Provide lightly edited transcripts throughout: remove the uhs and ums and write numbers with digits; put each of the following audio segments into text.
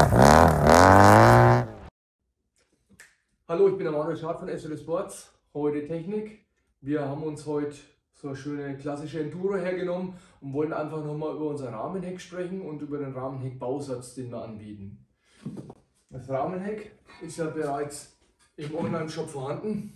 Hallo, ich bin der Manuel Schad von SL Sports. Heute Technik. Wir haben uns heute so eine schöne klassische Enduro hergenommen und wollen einfach nochmal über unser Rahmenheck sprechen und über den Rahmenheck-Bausatz, den wir anbieten. Das Rahmenheck ist ja bereits im Online-Shop vorhanden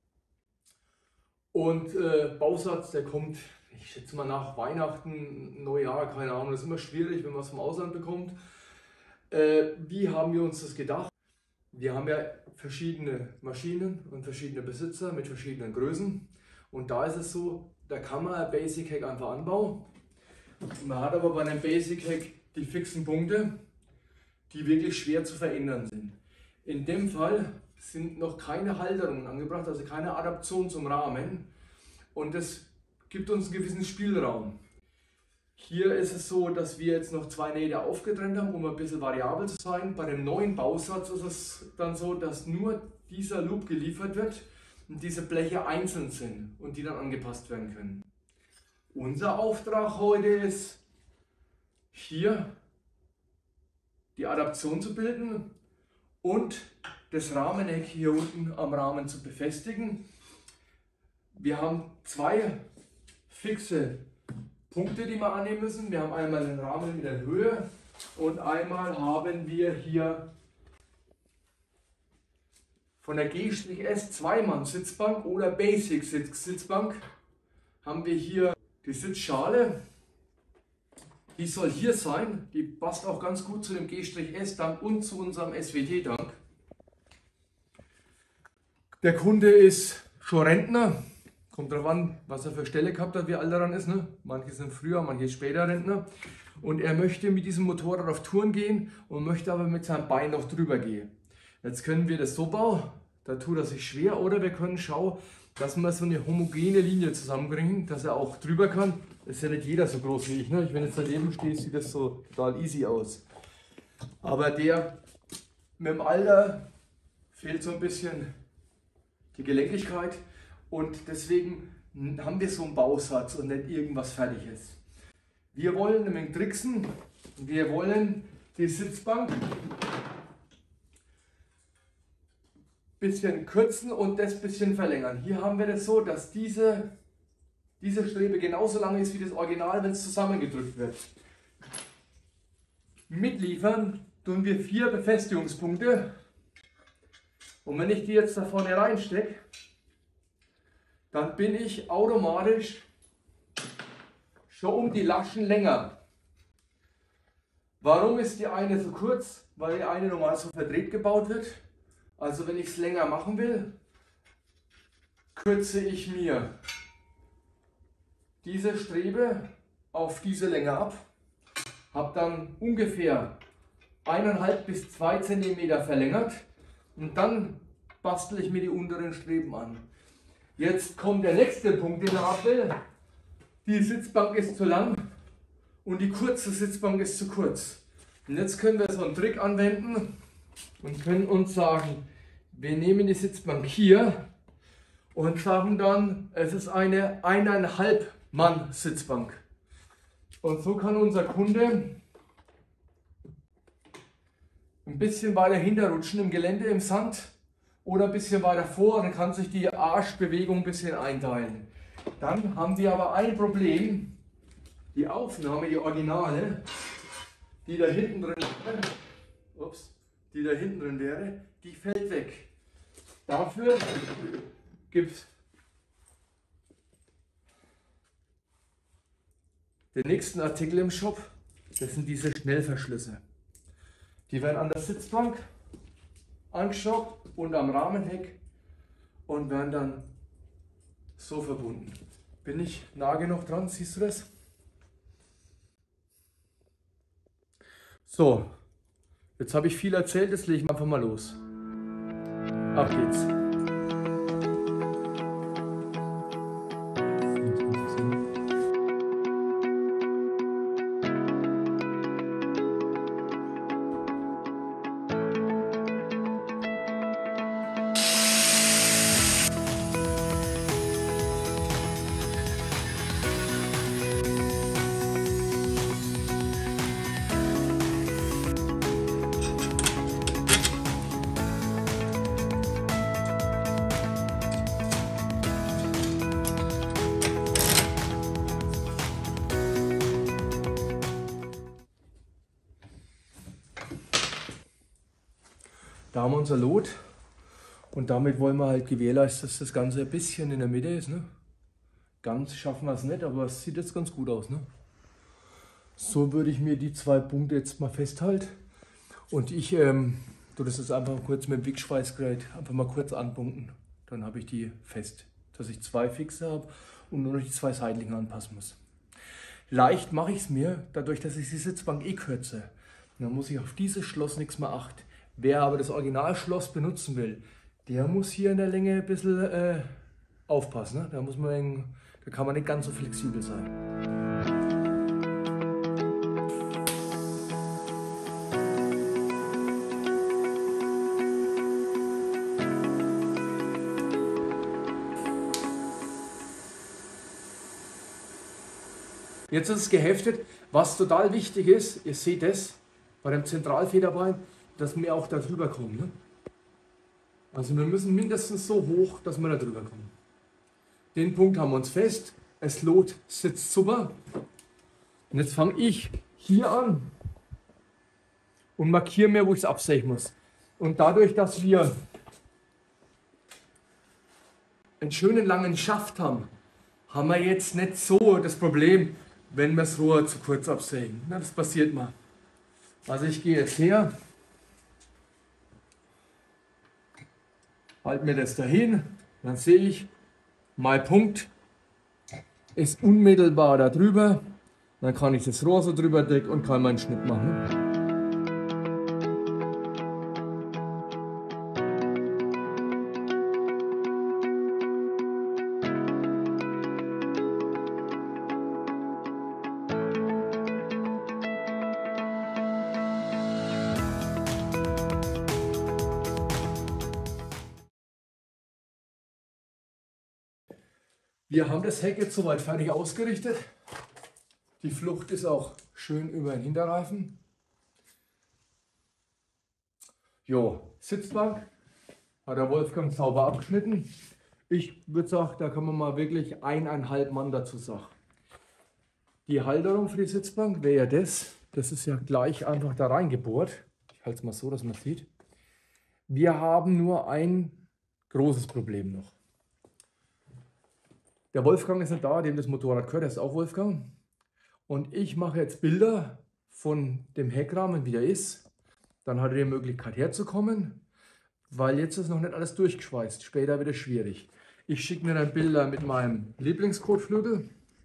und Bausatz, der kommt, ich schätze mal nach Weihnachten, Neujahr, keine Ahnung, das ist immer schwierig, wenn man es vom Ausland bekommt. Wie haben wir uns das gedacht? Wir haben ja verschiedene Maschinen und verschiedene Besitzer mit verschiedenen Größen und da ist es so, da kann man ein Basic Heck einfach anbauen. Man hat aber bei einem Basic Heck die fixen Punkte, die wirklich schwer zu verändern sind. In dem Fall sind noch keine Halterungen angebracht, also keine Adaption zum Rahmen und das gibt uns einen gewissen Spielraum. Hier ist es so, dass wir jetzt noch 2 Nähte aufgetrennt haben, um ein bisschen variabel zu sein. Bei dem neuen Bausatz ist es dann so, dass nur dieser Loop geliefert wird und diese Bleche einzeln sind und die dann angepasst werden können. Unser Auftrag heute ist, hier die Adaption zu bilden und das Rahmenheck hier unten am Rahmen zu befestigen. Wir haben 2 fixe Punkte, die wir annehmen müssen. Wir haben einmal den Rahmen in der Höhe und einmal haben wir hier von der G-S 2-Mann Sitzbank oder Basic Sitzbank haben wir hier die Sitzschale. Die soll hier sein, die passt auch ganz gut zu dem G-S Tank und zu unserem SWT Tank. Der Kunde ist schon Rentner. Kommt darauf an, was er für Stelle gehabt hat, wie alt er dann ist. Ne? Manche sind früher, manche später Rentner. Und er möchte mit diesem Motorrad auf Touren gehen und möchte aber mit seinem Bein noch drüber gehen. Jetzt können wir das so bauen, da tut er sich schwer. Oder wir können schauen, dass wir so eine homogene Linie zusammenbringen, dass er auch drüber kann. Das ist ja nicht jeder so groß wie ich. Ne? Wenn ich jetzt daneben stehe, sieht das so total easy aus. Aber der mit dem Alter fehlt so ein bisschen die Gelenkigkeit. Und deswegen haben wir so einen Bausatz und nicht irgendwas Fertiges. Wir wollen nämlich tricksen. Wir wollen die Sitzbank ein bisschen kürzen und das ein bisschen verlängern. Hier haben wir das so, dass diese Strebe genauso lang ist wie das Original, wenn es zusammengedrückt wird. Mitliefern tun wir 4 Befestigungspunkte. Und wenn ich die jetzt da vorne reinstecke, dann bin ich automatisch schon um die Laschen länger. Warum ist die eine so kurz? Weil die eine normal so verdreht gebaut wird. Also wenn ich es länger machen will, kürze ich mir diese Strebe auf diese Länge ab, habe dann ungefähr 1,5 bis 2 cm verlängert und dann bastel ich mir die unteren Streben an. Jetzt kommt der nächste Punkt, den er ab will. Die Sitzbank ist zu lang und die kurze Sitzbank ist zu kurz. Und jetzt können wir so einen Trick anwenden und können uns sagen, wir nehmen die Sitzbank hier und sagen dann, es ist eine 1,5 Mann Sitzbank. Und so kann unser Kunde ein bisschen weiter hinterrutschen im Gelände, im Sand. Oder ein bisschen weiter vor und dann kann sich die Arschbewegung ein bisschen einteilen. Dann haben wir aber ein Problem. Die Aufnahme, die Originale, die da hinten drin wäre, die fällt weg. Dafür gibt es den nächsten Artikel im Shop. Das sind diese Schnellverschlüsse. Die werden an der Sitzbank angeschraubt und am Rahmenheck und werden dann so verbunden. Bin ich nah genug dran? Siehst du das? So, jetzt habe ich viel erzählt, jetzt legen wir einfach mal los. Ab geht's. Da haben wir unser Lot und damit wollen wir halt gewährleisten, dass das Ganze ein bisschen in der Mitte ist. Ne? Ganz schaffen wir es nicht, aber es sieht jetzt ganz gut aus. Ne? So würde ich mir die 2 Punkte jetzt mal festhalten. Und ich tue das jetzt einfach kurz mit dem Wickschweißgerät einfach mal kurz anpunkten. Dann habe ich die fest, dass ich 2 fixe habe und nur noch die 2 seitlichen anpassen muss. Leicht mache ich es mir, dadurch, dass ich die Sitzbank kürze. Dann muss ich auf dieses Schloss nichts mehr achten. Wer aber das Originalschloss benutzen will, der muss hier in der Länge ein bisschen aufpassen. Ne? Da kann man nicht ganz so flexibel sein. Jetzt ist es geheftet. Was total wichtig ist, ihr seht das bei dem Zentralfederbein, dass wir auch da drüber kommen. Ne? Also wir müssen mindestens so hoch, dass wir da drüber kommen. Den Punkt haben wir uns fest. Das Lot sitzt super. Und jetzt fange ich hier an und markiere mir, wo ich es absägen muss. Und dadurch, dass wir einen schönen langen Schaft haben, haben wir jetzt nicht so das Problem, wenn wir das Rohr zu kurz absägen. Na, das passiert mal. Also ich gehe jetzt her, halte mir das dahin, dann sehe ich, mein Punkt ist unmittelbar da drüber. Dann kann ich das Rohr so drüber decken und kann meinen Schnitt machen. Wir haben das Heck jetzt soweit fertig ausgerichtet. Die Flucht ist auch schön über den Hinterreifen. Jo, Sitzbank hat der Wolfgang sauber abgeschnitten. Ich würde sagen, da kann man mal wirklich 1,5 Mann dazu sagen. Die Halterung für die Sitzbank wäre ja das. Das ist ja gleich einfach da reingebohrt. Ich halte es mal so, dass man sieht. Wir haben nur ein großes Problem noch. Der Wolfgang ist nicht da, dem das Motorrad gehört, der ist auch Wolfgang. Und ich mache jetzt Bilder von dem Heckrahmen, wie der ist. Dann hat er die Möglichkeit herzukommen, weil jetzt ist noch nicht alles durchgeschweißt. Später wird es schwierig. Ich schicke mir dann Bilder mit meinem Lieblingskotflügel.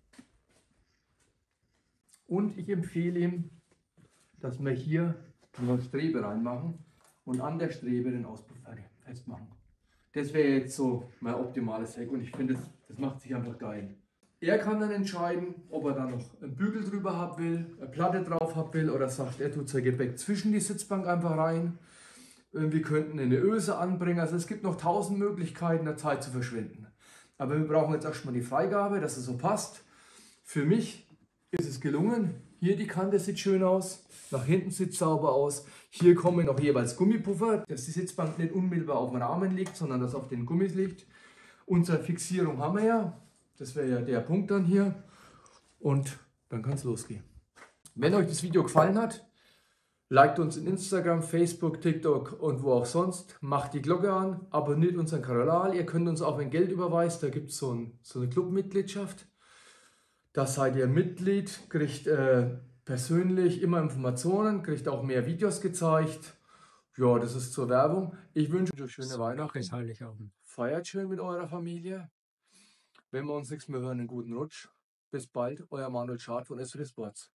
Und ich empfehle ihm, dass wir hier eine Strebe reinmachen und an der Strebe den Auspuff festmachen. Das wäre jetzt so mein optimales Heck und ich finde, das macht sich einfach geil. Er kann dann entscheiden, ob er da noch einen Bügel drüber haben will, eine Platte drauf haben will oder sagt, er tut sein Gepäck zwischen die Sitzbank einfach rein. Wir könnten eine Öse anbringen. Also es gibt noch 1000 Möglichkeiten, da Zeit zu verschwenden. Aber wir brauchen jetzt erstmal die Freigabe, dass es so passt. Für mich ist es gelungen. Hier die Kante sieht schön aus, nach hinten sieht es sauber aus. Hier kommen noch jeweils Gummipuffer, dass die Sitzbank nicht unmittelbar auf dem Rahmen liegt, sondern dass auf den Gummis liegt. Unsere Fixierung haben wir ja. Das wäre ja der Punkt dann hier. Und dann kann es losgehen. Wenn euch das Video gefallen hat, liked uns in Instagram, Facebook, TikTok und wo auch sonst. Macht die Glocke an, abonniert unseren Kanal. Ihr könnt uns auch, wenn Geld überweist, da gibt es so eine Clubmitgliedschaft. Da seid ihr Mitglied, kriegt persönlich immer Informationen, kriegt auch mehr Videos gezeigt. Ja, das ist zur Werbung. Ich wünsche euch schöne Weihnachten. Feiert schön mit eurer Familie. Wenn wir uns nichts mehr hören, einen guten Rutsch. Bis bald, euer Manuel Schad von SRS Sports.